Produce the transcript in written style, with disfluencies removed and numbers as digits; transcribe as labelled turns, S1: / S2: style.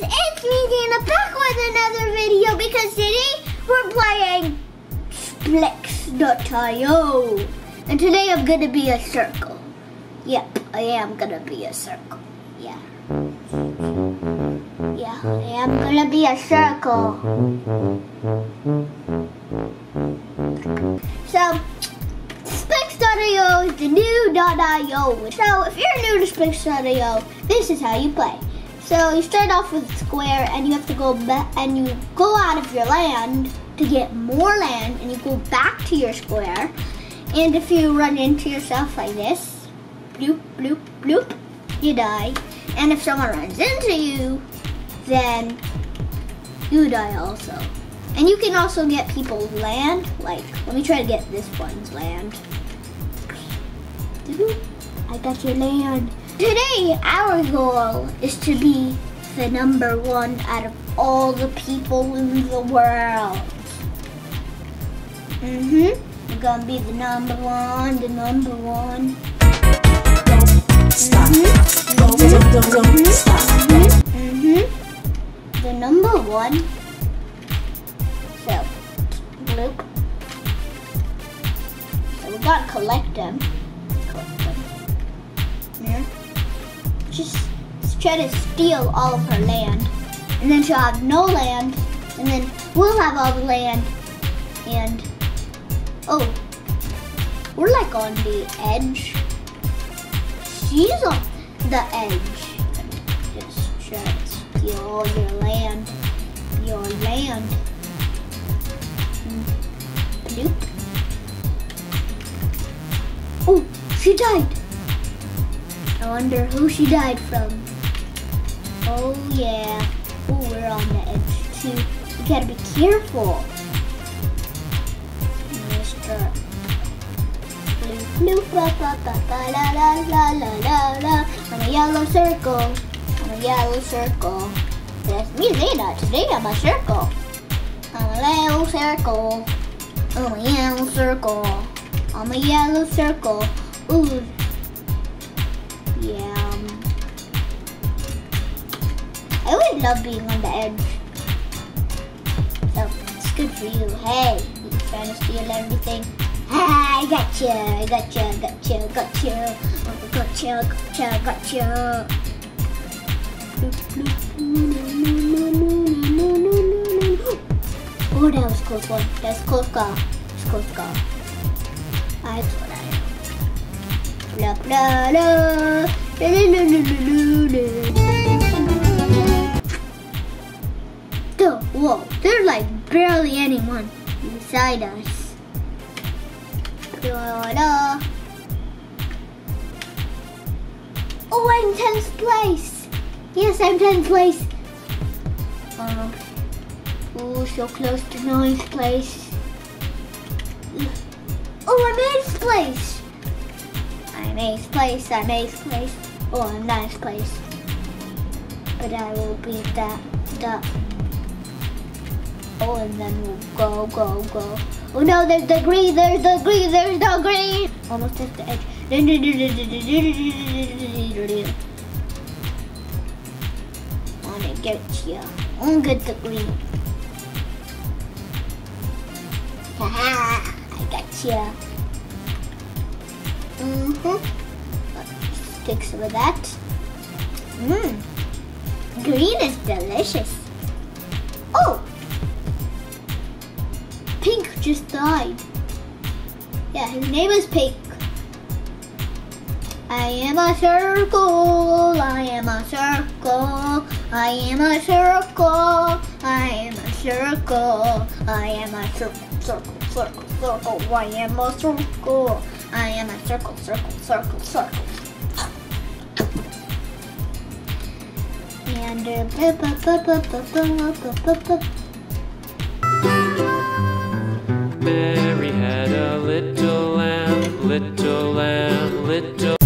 S1: it's me, Zena, back with another video because today we're playing Splex.io. And today I'm gonna be a circle. Yep, I am gonna be a circle. Yeah. Yeah, I am gonna be a circle. So, Splex.io is the new .io. So, if you're new to Splex.io, this is how you play. So, you start off with a square, and you have to go back, and you go out of your land to get more land, and you go back to your square. And if you run into yourself like this, bloop, bloop, bloop, you die. And if someone runs into you, then you die also. And you can also get people's land. Like, let me try to get this one's land. I got your land. Today, our goal is to be the #1 out of all the people in the world. We're gonna be the #1, the #1.
S2: Stop. Don't stop.
S1: The #1. So, bloop. So we gotta collect them. Yeah. Just try to steal all of her land. And then she'll have no land. And then we'll have all the land. And, oh, we're like on the edge. She's on the edge. Just try to steal all your land. Your land. Bloop. Oh, she died. I wonder who she died from. Oh yeah. Oh, we're on the edge too. You gotta be careful. Mr. Bloop, ba, ba, ba, ba, la, la, la, la, la, la. I'm a yellow circle. I'm a yellow circle. That's me, Zena. Today I'm a circle. I'm a yellow circle. I'm a yellow circle. I'm a yellow circle. Ooh. Yeah. I would love being on the edge. So, it's good for you. Hey, you're trying to steal everything. Ah, I got you. I got you. I got you. I got you. I got you. I got you. I got you. Oh, that was a close one. That's a close call. It's a close call. That's what I am. Blah, blah, blah. Whoa, there's like barely anyone beside us. Oh, I'm 10th place. Yes, I'm 10th place. Oh, so close to 9th place. Oh, I'm 8th place. I'm 8th place. I'm 8th place. Oh, I'm 9th place. But I will beat that. Oh, and then we'll go. Oh no, there's the green, there's the green. Almost at the edge. I wanna get you. I'll get the green. Haha, I got you. Let's take some of that. Green is delicious. Oh! Pink just died. Yeah, his name is Pink. I am a circle. I am a circle. I am a circle. I am a circle. I am a circle. I am a circle. I am a circle. And
S2: Mary had a little lamb, little lamb, little